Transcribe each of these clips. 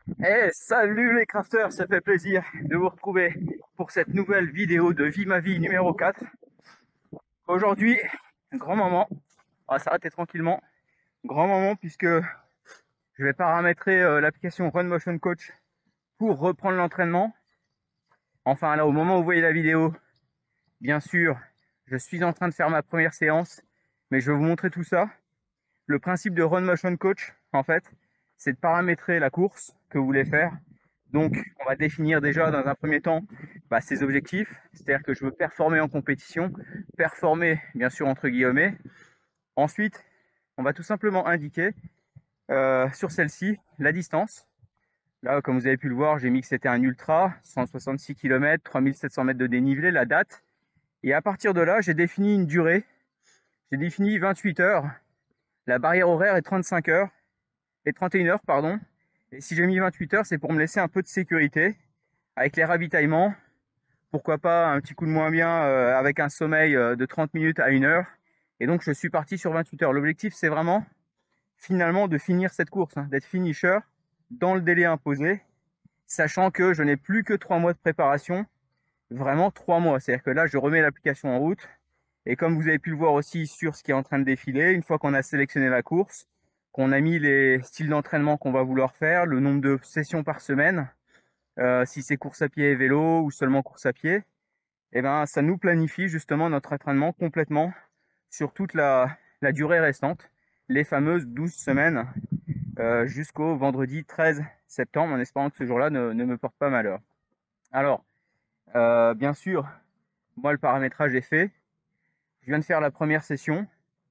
Eh, salut les crafters, ça fait plaisir de vous retrouver pour cette nouvelle vidéo de Vie ma vie numéro 4. Aujourd'hui, grand moment, on va s'arrêter tranquillement, grand moment puisque je vais paramétrer l'application Run Motion Coach pour reprendre l'entraînement. Enfin là, au moment où vous voyez la vidéo, bien sûr, je suis en train de faire ma première séance, mais je vais vous montrer tout ça. Le principe de Run Motion Coach, en fait, c'est de paramétrer la course que vous voulez faire. Donc, on va définir déjà dans un premier temps ses objectifs, c'est-à-dire que je veux performer en compétition, performer bien sûr entre guillemets. Ensuite, on va tout simplement indiquer sur celle-ci la distance. Là, comme vous avez pu le voir, j'ai mis que c'était un ultra, 166 km, 3700 mètres de dénivelé, la date. Et à partir de là, j'ai défini une durée. J'ai défini 28 heures. La barrière horaire est 35 heures et 31 heures, pardon. Et si j'ai mis 28 heures, c'est pour me laisser un peu de sécurité avec les ravitaillements. Pourquoi pas un petit coup de moins bien avec un sommeil de 30 minutes à 1 heure. Et donc, je suis parti sur 28 heures. L'objectif, c'est vraiment, finalement, de finir cette course, d'être finisher dans le délai imposé, sachant que je n'ai plus que 3 mois de préparation. Vraiment 3 mois. C'est-à-dire que là, je remets l'application en route. Et comme vous avez pu le voir aussi sur ce qui est en train de défiler, une fois qu'on a sélectionné la course, qu'on a mis les styles d'entraînement qu'on va vouloir faire, le nombre de sessions par semaine, si c'est course à pied et vélo ou seulement course à pied, et ben, ça nous planifie justement notre entraînement complètement sur toute la durée restante, les fameuses 12 semaines jusqu'au vendredi 13 septembre, en espérant que ce jour-là ne me porte pas malheur. Alors, bien sûr, moi le paramétrage est fait. Je viens de faire la première session.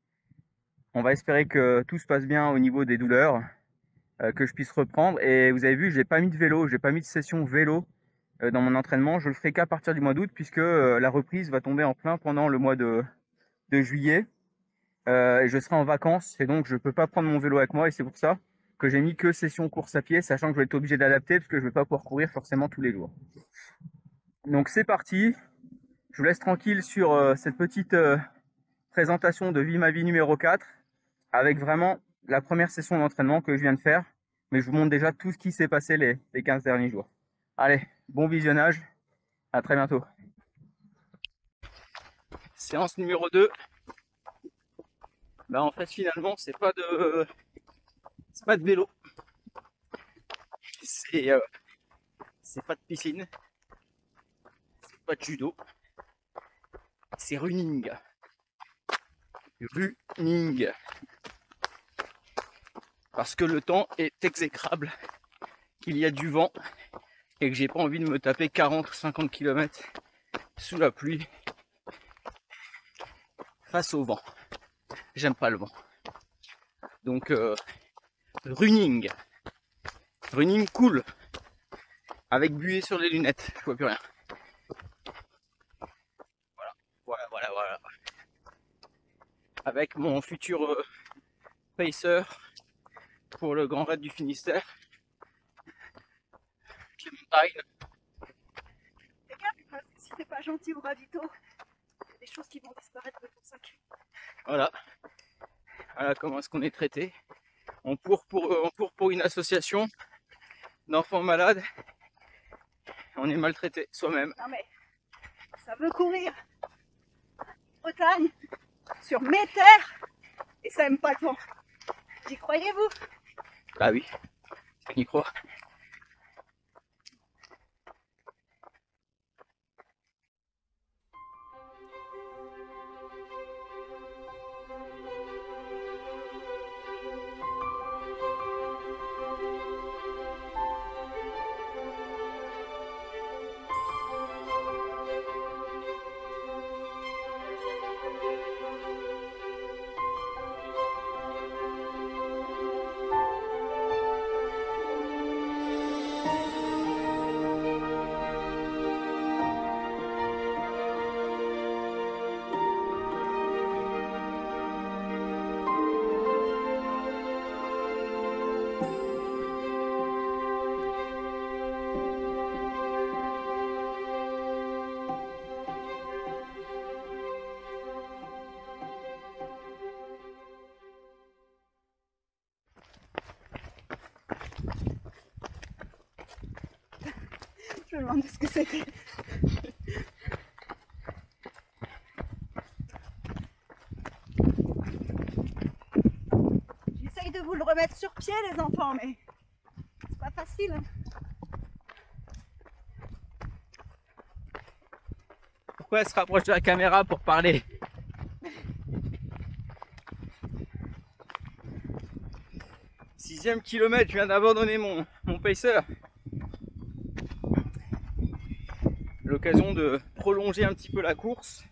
On va espérer que tout se passe bien au niveau des douleurs, que je puisse reprendre. Et vous avez vu, j'ai pas mis de vélo, j'ai pas mis de session vélo dans mon entraînement. Je le ferai qu'à partir du mois d'août, puisque la reprise va tomber en plein pendant le mois de juillet. Et je serai en vacances, et donc je peux pas prendre mon vélo avec moi, et c'est pour ça que j'ai mis que session course à pied, sachant que je vais être obligé d'adapter, parce que je vais pas pouvoir courir forcément tous les jours. Donc c'est parti, je vous laisse tranquille sur cette petite présentation de Vie ma vie numéro 4, avec vraiment la première session d'entraînement que je viens de faire, mais je vous montre déjà tout ce qui s'est passé les 15 derniers jours. Allez, bon visionnage, à très bientôt. Séance numéro 2. En fait finalement c'est pas de vélo, c'est pas de piscine, c'est pas de judo, c'est running. Running. Parce que le temps est exécrable, qu'il y a du vent et que j'ai pas envie de me taper 40 ou 50 km sous la pluie face au vent. J'aime pas le vent. Donc running. Running cool. Avec buée sur les lunettes. Je vois plus rien. Voilà. Avec mon futur pacer pour le Grand Raid du Finistère. Les montagnes. Fais gaffe, parce que si t'es pas gentil au ravito, il y a des choses qui vont disparaître de ton sac. Voilà comment est-ce qu'on est traité. On court pour une association d'enfants malades. On est maltraité soi-même. Non mais, ça veut courir Bretagne, sur mes terres, et ça aime pas le vent. J'y croyez-vous? Bah oui, on y croit. Je me demandais ce que c'était. J'essaye de vous le remettre sur pied, les enfants, mais c'est pas facile. Hein. Pourquoi elle se rapproche de la caméra pour parler? 6e kilomètre, je viens d'abandonner mon pacer. L'occasion de prolonger un petit peu la course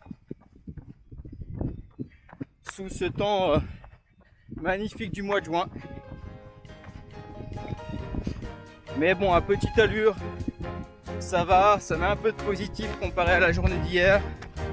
sous ce temps magnifique du mois de juin. Mais bon, à petite allure, ça va, ça met un peu de positif comparé à la journée d'hier.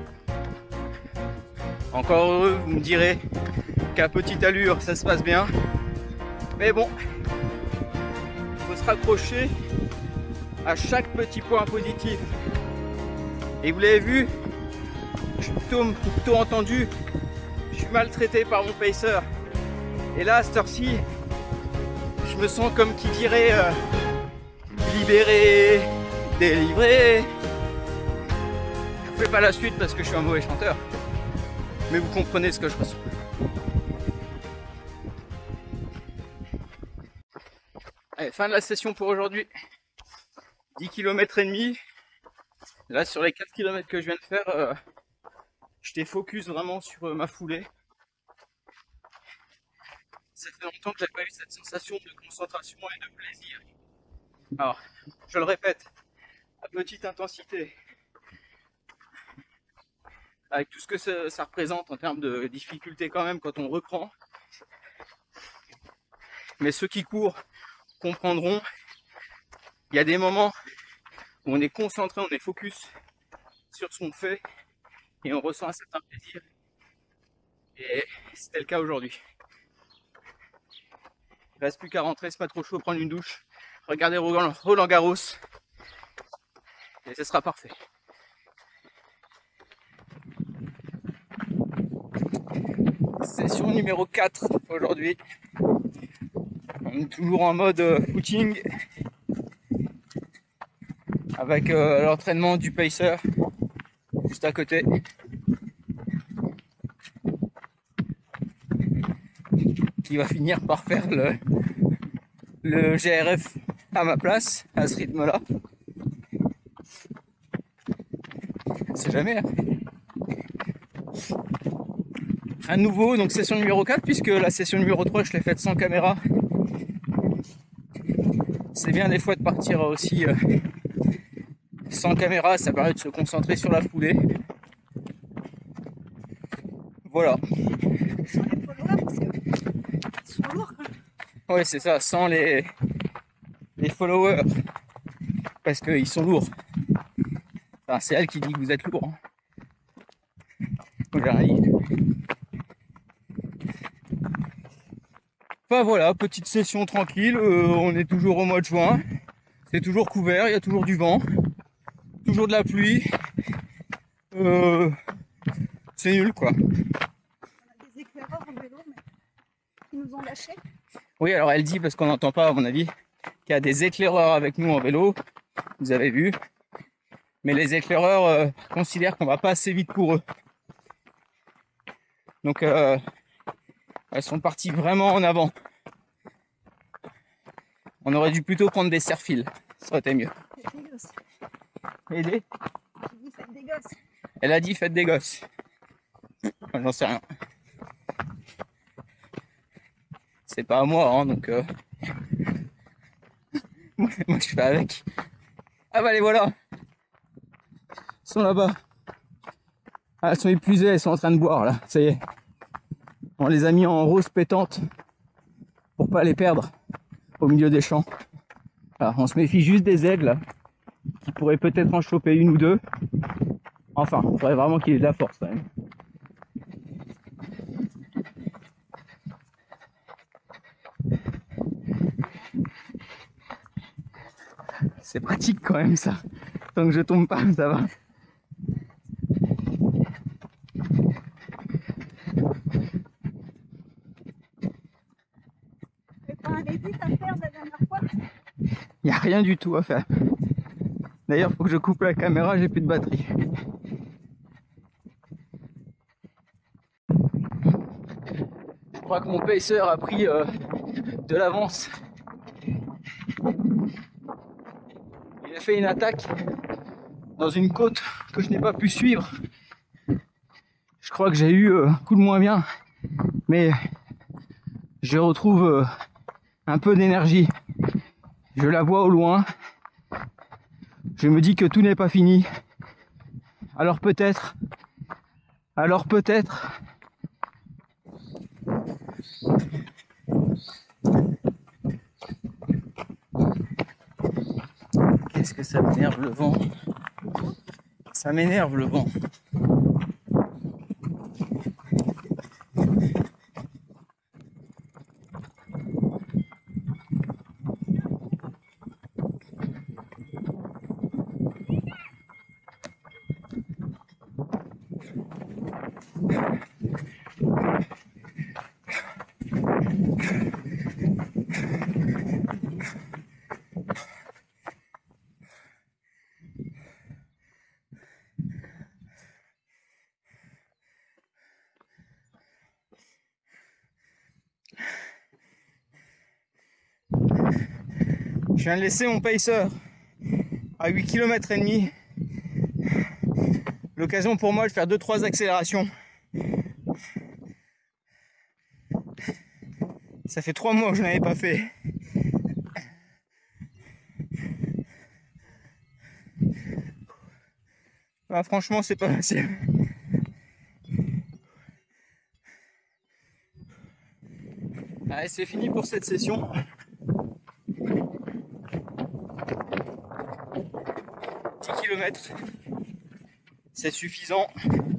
Encore heureux, vous me direz qu'à petite allure, ça se passe bien. Mais bon, il faut se raccrocher à chaque petit point positif. Et vous l'avez vu, je suis plutôt entendu, je suis maltraité par mon pacer. Et là, à cette heure-ci, je me sens comme qui dirait libéré, délivré. Je ne fais pas la suite parce que je suis un mauvais chanteur, mais vous comprenez ce que je ressens. Allez, fin de la session pour aujourd'hui. 10 km et demi. Là, sur les 4 km que je viens de faire, j'étais focus vraiment sur ma foulée. Ça fait longtemps que j'avais pas eu cette sensation de concentration et de plaisir. Alors, je le répète, à petite intensité, avec tout ce que ça représente en termes de difficulté quand même quand on reprend. Mais ceux qui courent comprendront, il y a des moments où on est concentré, on est focus sur ce qu'on fait et on ressent un certain plaisir. Et c'était le cas aujourd'hui. Il ne reste plus qu'à rentrer, c'est pas trop chaud, prendre une douche, regarder Roland Garros et ce sera parfait. Session numéro 4 aujourd'hui. On est toujours en mode footing avec l'entraînement du pacer juste à côté. Qui va finir par faire le GRF à ma place, à ce rythme-là. On sait jamais. Hein. À nouveau, donc session numéro 4, puisque la session numéro 3, je l'ai faite sans caméra. C'est bien des fois de partir aussi sans caméra, ça permet de se concentrer sur la foulée. Voilà. Sur les followers, parce qu'ils sont lourds. Ouais, c'est ça, sans les followers. Parce qu'ils sont lourds. Enfin, c'est elle qui dit que vous êtes lourd. Hein. Moi, j'ai rien dit. Enfin voilà, petite session tranquille. On est toujours au mois de juin. C'est toujours couvert, il y a toujours du vent. Toujours de la pluie. C'est nul quoi. On a des éclaireurs en vélo, mais ils nous ont lâchés. Oui, alors elle dit, parce qu'on n'entend pas à mon avis, qu'il y a des éclaireurs avec nous en vélo. Vous avez vu. Mais les éclaireurs considèrent qu'on va pas assez vite pour eux. Donc elles sont parties vraiment en avant. On aurait dû plutôt prendre des serre-fils. Ça aurait été mieux. Faites des gosses. Aider. J'ai dit faites des gosses. Elle a dit faites des gosses. Enfin, j'en sais rien. C'est pas à moi, hein, donc moi je fais avec. Ah bah les voilà. Ils sont là-bas. Ah, elles sont épuisées, elles sont en train de boire là. Ça y est. On les a mis en rose pétante pour pas les perdre au milieu des champs. Alors, on se méfie juste des aigles qui pourraient peut-être en choper une ou deux. Enfin, il faudrait vraiment qu'il ait de la force quand même. C'est pratique quand même ça. Tant que je tombe pas, ça va. T'avais pas un edit à faire la dernière fois? Il n'y a rien du tout à faire. D'ailleurs, faut que je coupe la caméra, j'ai plus de batterie. Je crois que mon pacer a pris de l'avance. Il a fait une attaque dans une côte que je n'ai pas pu suivre. Je crois que j'ai eu un coup de moins bien, mais je retrouve un peu d'énergie. Je la vois au loin. Je me dis que tout n'est pas fini. Alors peut-être. Qu'est-ce que ça m'énerve le vent? Ça m'énerve le vent. Je viens de laisser mon pacer à 8 km et demi. L'occasion pour moi de faire 2-3 accélérations. Ça fait 3 mois que je n'avais pas fait. Bah, franchement, c'est pas facile. Allez, c'est fini pour cette session. 10 km, c'est suffisant.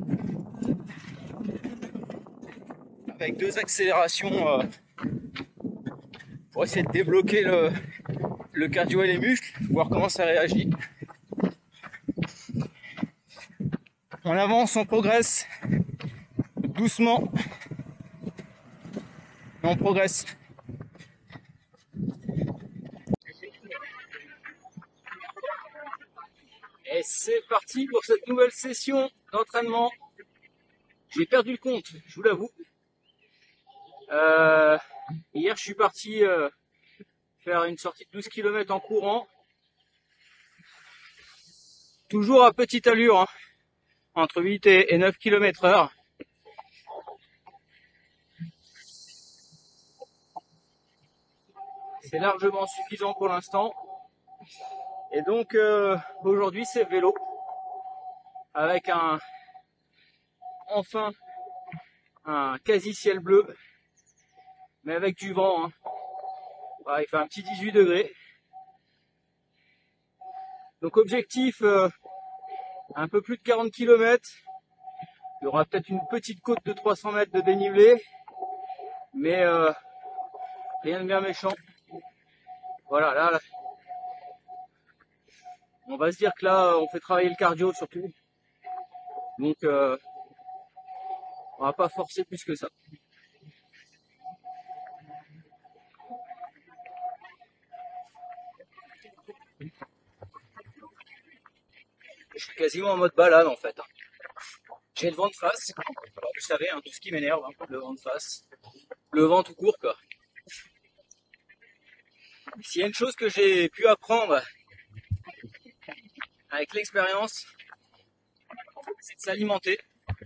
Avec 2 accélérations pour essayer de débloquer le cardio et les muscles, voir comment ça réagit. On avance, on progresse doucement, mais on progresse. Et c'est parti pour cette nouvelle session d'entraînement. J'ai perdu le compte, je vous l'avoue. Hier, je suis parti faire une sortie de 12 km en courant. Toujours à petite allure, hein, entre 8 et 9 km/h. C'est largement suffisant pour l'instant. Et donc aujourd'hui c'est vélo avec enfin un quasi ciel bleu, mais avec du vent, hein. Voilà, il fait un petit 18 degrés. Donc objectif un peu plus de 40 km. Il y aura peut-être une petite côte de 300 mètres de dénivelé, mais rien de bien méchant. Voilà, là, on va se dire que là on fait travailler le cardio surtout. Donc on va pas forcer plus que ça. Je suis quasiment en mode balade en fait. J'ai le vent de face. Alors, vous savez, hein, tout ce qui m'énerve, hein, le vent de face. Le vent tout court, quoi. S'il y a une chose que j'ai pu apprendre avec l'expérience, c'est de s'alimenter.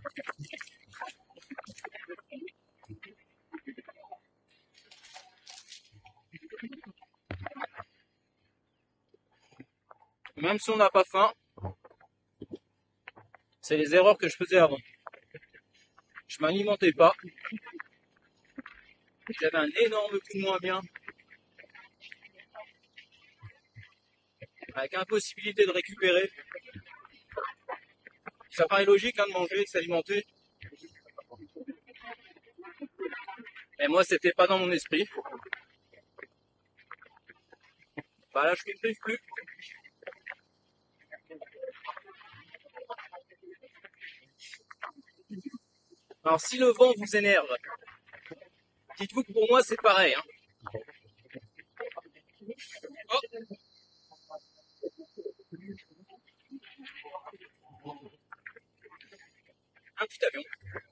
Même si on n'a pas faim, c'est les erreurs que je faisais avant. Je m'alimentais pas. J'avais un énorme coup de moins bien. Avec impossibilité de récupérer. Ça paraît logique hein, de manger, de s'alimenter. Et moi, c'était pas dans mon esprit. Bah là, je ne maîtrise plus. Alors, si le vent vous énerve, dites-vous que pour moi, c'est pareil. Hein. Oh. petit avion.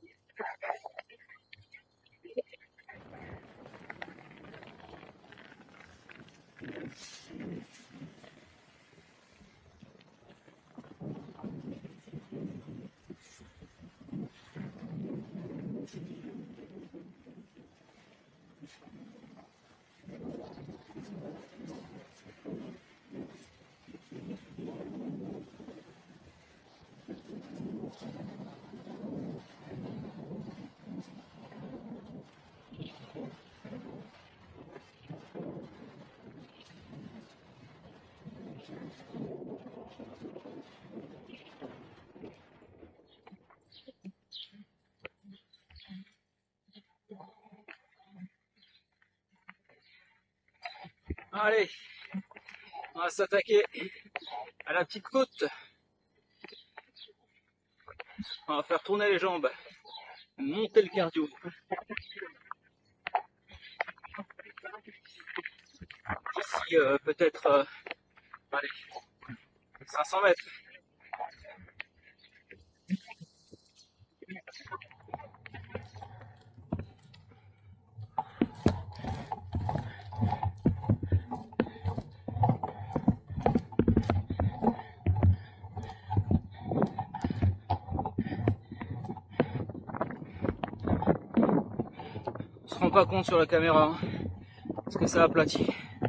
Allez, on va s'attaquer à la petite côte. On va faire tourner les jambes, monter le cardio. D'ici peut-être allez, 500 mètres. On se rend pas compte sur la caméra, hein, parce que ça aplatit.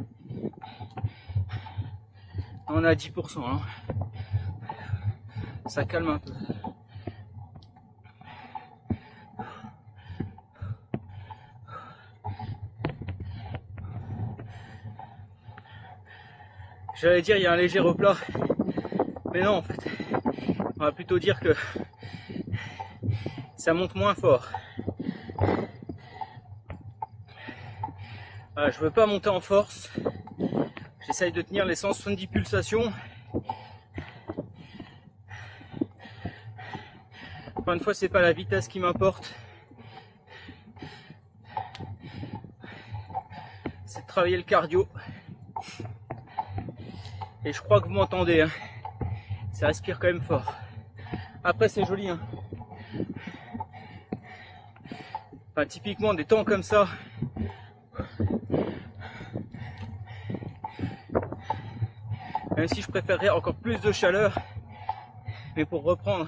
On est à 10%, hein. Ça calme un peu. J'allais dire il y a un léger replat, mais non en fait, on va plutôt dire que ça monte moins fort. Voilà, je veux pas monter en force, j'essaye de tenir les 170 pulsations. Encore une fois, c'est pas la vitesse qui m'importe, c'est de travailler le cardio. Et je crois que vous m'entendez, hein. Ça respire quand même fort. Après c'est joli, hein. Enfin, typiquement des temps comme ça, même si je préférerais encore plus de chaleur, mais pour reprendre,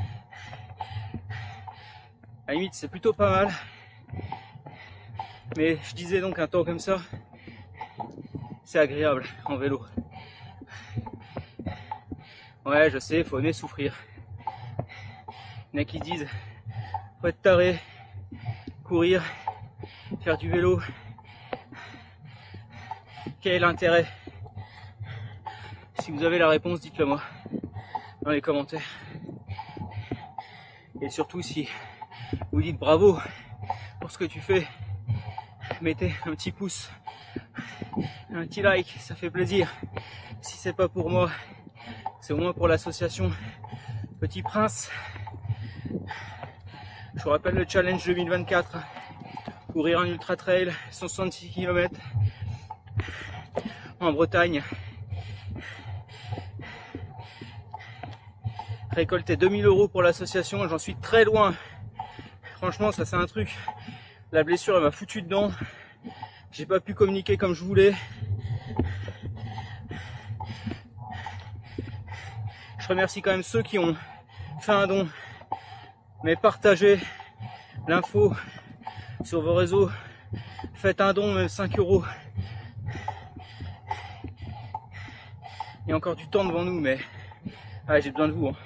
à la limite c'est plutôt pas mal. Mais je disais donc un temps comme ça, c'est agréable en vélo. Ouais, je sais, faut aimer souffrir. Il y en a qui disent, faut être taré, courir, faire du vélo. Quel est l'intérêt? Si vous avez la réponse, dites-le moi dans les commentaires. Et surtout si vous dites bravo pour ce que tu fais, mettez un petit pouce, un petit like, ça fait plaisir. Si c'est pas pour moi, c'est au moins pour l'association Petit Prince. Je vous rappelle le challenge 2024, courir un ultra trail 166 km en Bretagne, récolter 2000 € pour l'association. J'en suis très loin, franchement ça c'est un truc, la blessure elle m'a foutu dedans, j'ai pas pu communiquer comme je voulais. Je remercie quand même ceux qui ont fait un don, mais partagez l'info sur vos réseaux, faites un don, même 5 €. Il y a encore du temps devant nous, mais ah, j'ai besoin de vous, hein.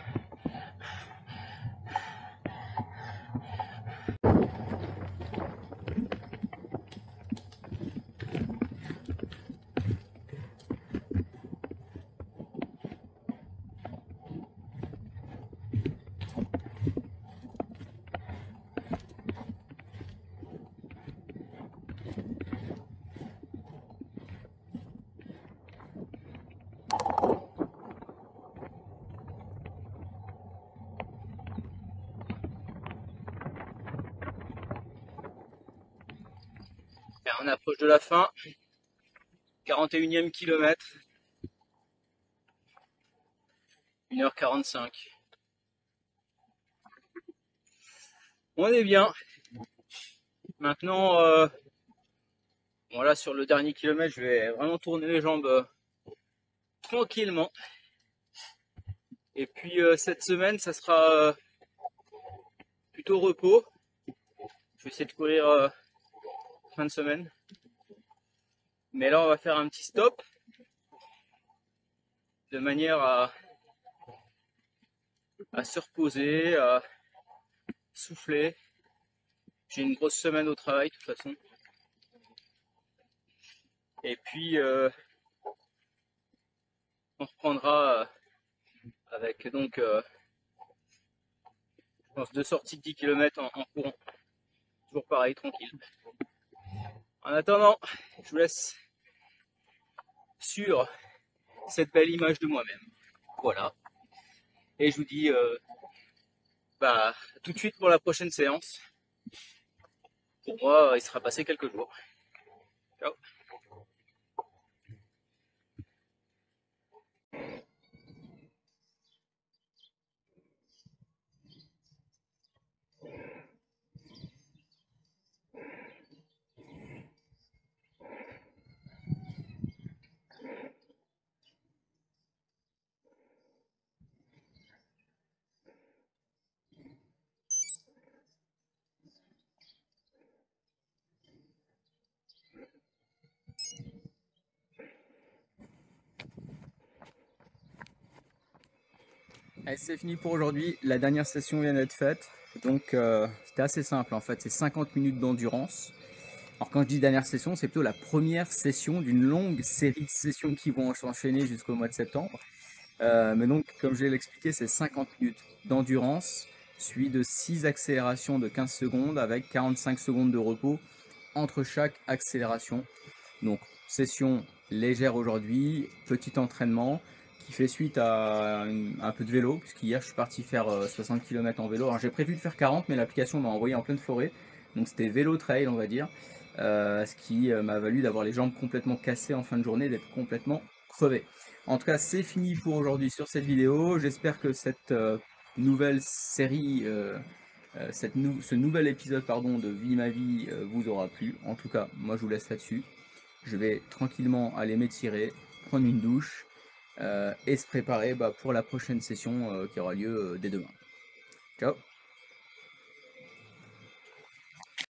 Et on approche de la fin, 41e kilomètre, 1h45. On est bien. Maintenant, voilà, sur le dernier kilomètre, je vais vraiment tourner les jambes tranquillement. Et puis cette semaine, ça sera plutôt repos. Je vais essayer de courir fin de semaine. Mais là, on va faire un petit stop de manière à se reposer, à souffler. J'ai une grosse semaine au travail de toute façon. Et puis on reprendra avec donc je pense 2 sorties de 10 km en courant. Toujours pareil, tranquille. En attendant, je vous laisse sur cette belle image de moi-même. Voilà. Et je vous dis tout de suite pour la prochaine séance. Pour moi, il sera passé quelques jours. Ciao. Allez, c'est fini pour aujourd'hui. La dernière session vient d'être faite. Donc c'était assez simple en fait. C'est 50 minutes d'endurance. Alors quand je dis dernière session, c'est plutôt la première session d'une longue série de sessions qui vont s'enchaîner jusqu'au mois de septembre. Mais donc, comme je l'ai expliqué, c'est 50 minutes d'endurance, suivi de 6 accélérations de 15 secondes avec 45 secondes de repos entre chaque accélération. Donc, session légère aujourd'hui, petit entraînement qui fait suite à un peu de vélo, puisqu'hier je suis parti faire 60 km en vélo. Alors j'ai prévu de faire 40, mais l'application m'a envoyé en pleine forêt, donc c'était vélo trail on va dire, ce qui m'a valu d'avoir les jambes complètement cassées en fin de journée, d'être complètement crevé. En tout cas, c'est fini pour aujourd'hui sur cette vidéo. J'espère que cette nouvelle série, ce nouvel épisode pardon, de Vie ma vie vous aura plu. En tout cas, moi je vous laisse là-dessus. Je vais tranquillement aller m'étirer, prendre une douche et se préparer pour la prochaine session qui aura lieu dès demain. Ciao!